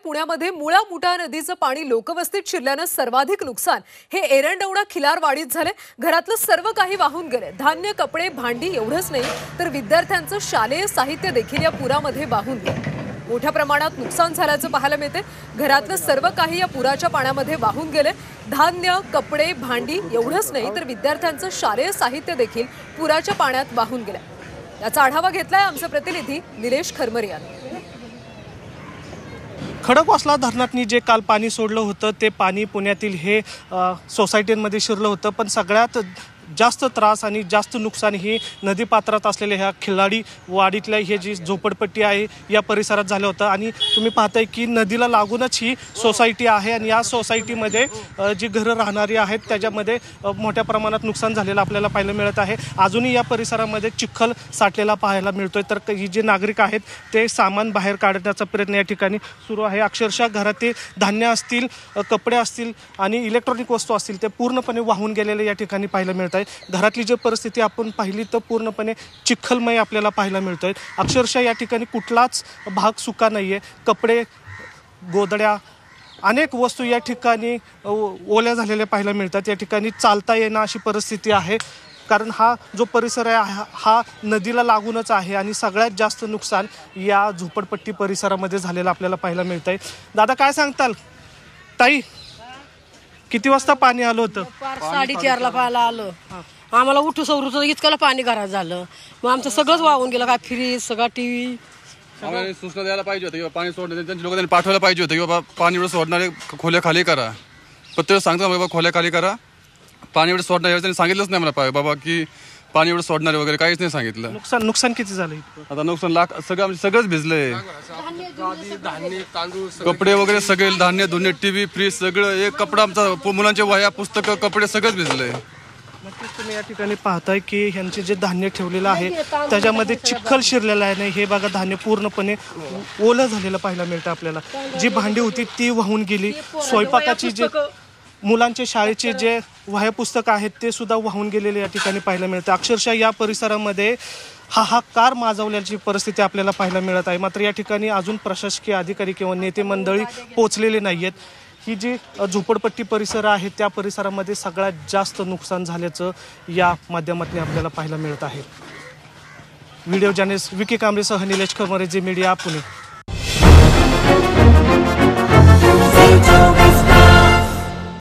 पुण्यामध्ये मुळा मुठा नदीचं पाणी लोकवस्तीत शिरल्यानं सर्वाधिक नुकसान हे एरंडवणा खिलारवाडीत झाले। घरातलं सर्व काही वाहून गेले। धान्य, कपडे, भांडी एवढंच नाही तर विद्यार्थ्यांचं शालेय साहित्य देखील या पुरामध्ये वाहून गेलं। मोठ्या प्रमाणात नुकसान झाल्याचं पाहायला मिळते। घरातलं सर्व काही या पुराच्या पाण्यामध्ये वाहून गेले। धान्य, कपडे, भांडी एवढंच नाही तर विद्यार्थ्यांचं शालेय साहित्य देखील पुराच्या पाण्यात वाहून गेलं। याचा आढावा घेतलाय आमचे प्रतिनिधी निलेश खरमरे यांनी। खडकवासला धरणातनी जे काल पाणी सोडलं होतं ते पाणी पुण्यातील हे सोसायटींमध्ये शिरलं होतं, पण सगळ्यात जास्त त्रास आणि जास्त नुकसान ही नदीपात्रात असलेल्या ह्या खिलाडी वाडीतल्या हे जी झोपडपट्टी आहे या परिसरात झालं होतं। आणि तुम्ही पाहताय की नदीला लागूनच ही सोसायटी आहे आणि या सोसायटीमध्ये जी घरं राहणारी आहेत त्याच्यामध्ये मोठ्या प्रमाणात नुकसान झालेलं आपल्याला पाहायला मिळत आहे। अजूनही या परिसरामध्ये चिखल साठलेला पाहायला मिळतोय, तर ही जे नागरिक आहेत ते सामान बाहेर काढण्याचा प्रयत्न या ठिकाणी सुरू आहे। अक्षरशः घरातील धान्य असतील, कपडे असतील आणि इलेक्ट्रॉनिक वस्तू असतील ते पूर्णपणे वाहून गेलेले या ठिकाणी पाहायला मिळत आहे। घरातली जी परिस्थिती आपण पाहिली तर पूर्णपणे चिखलमय आपल्याला पाहायला मिळतोय। अक्षरशः या ठिकाणी कुठलाच भाग सुका नाहीये। कपडे, गोधड्या, अनेक वस्तू या ठिकाणी ओल्या झालेल्या पाहायला मिळतात। या ठिकाणी चालता येणं अशी परिस्थिती आहे, कारण हा जो परिसर आहे हा नदीला लागूनच आहे आणि सगळ्यात जास्त नुकसान या झोपडपट्टी परिसरामध्ये झालेलं आपल्याला पाहायला मिळतंय। दादा काय सांगताल? ताई, किती वाजता पाणी आलं होतं? 4:30ला पाहायला आलं। आम्हाला उठू सवरूच इतकं पाणी घरात झालं, मग आमचं सगळंच वाहून गेलं। काय फ्रीज, सगळा टीव्ही। आम्हाला सूचना द्यायला पाहिजे होती किंवा पाणी सोडण्याचे त्यांच्या लोकांनी पाठवायला पाहिजे होतं की बाबा पाणी एवढं सोडणारे खोल्या खाली करा। प्रत्येक सांगतो बाबा खोल्या खाली करा, पाणी एवढं सोडणार त्यांनी सांगितलंच नाही मला बाबा की पाणी एवढं सोडणारे वगैरे काहीच नाही सांगितलं। नुकसान किती झालं? आता नुकसान लाख सगळंच भिजलंय। कपडे वगैरे सगळे, धान्य, धुणे, टीव्ही, फ्रीज सगळं, एक कपडा आमचा, मुलांचे वह्या, पुस्तकं, कपडे सगळंच भिजलंय। नक्कीच तुम्ही या ठिकाणी पाहताय की ह्यांचे जे धान्य ठेवलेलं आहे त्याच्यामध्ये चिखल शिरलेला आहे। हे बघा, धान्य पूर्णपणे ओलं झालेलं पाहायला मिळतं आपल्याला। जी भांडी होती ती वाहून गेली। स्वयंपाकाची जे मुलांचे शाळेचे जे वह्या पुस्तकं आहेत ते सुद्धा वाहून गेलेले या ठिकाणी पाहायला मिळतं। अक्षरशः या परिसरामध्ये हाहाकार माजवल्याची परिस्थिती आपल्याला पाहायला मिळत आहे। मात्र या ठिकाणी अजून प्रशासकीय अधिकारी किंवा नेते मंडळी पोहोचलेले नाहीयेत। ही जी झोपडपट्टी परिसर आहे त्या परिसरामध्ये सगळ्यात जास्त नुकसान झाल्याचं या माध्यमातून आपल्याला पाहायला मिळत आहे। व्हिडिओ जर्नलिस्ट विकी कांबळेसह निलेश खरमरे, झी मीडिया, पुणे।